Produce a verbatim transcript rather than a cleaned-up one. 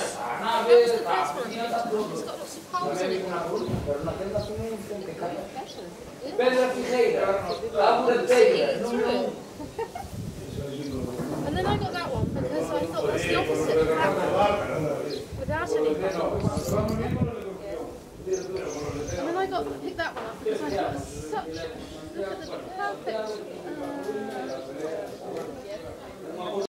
That was the best one. It's got lots of holes in it. Eating through it. And then I got that one because I thought that's the opposite. Without any holes. And then I got picked that one up because I thought it was such look at the perfect. Um,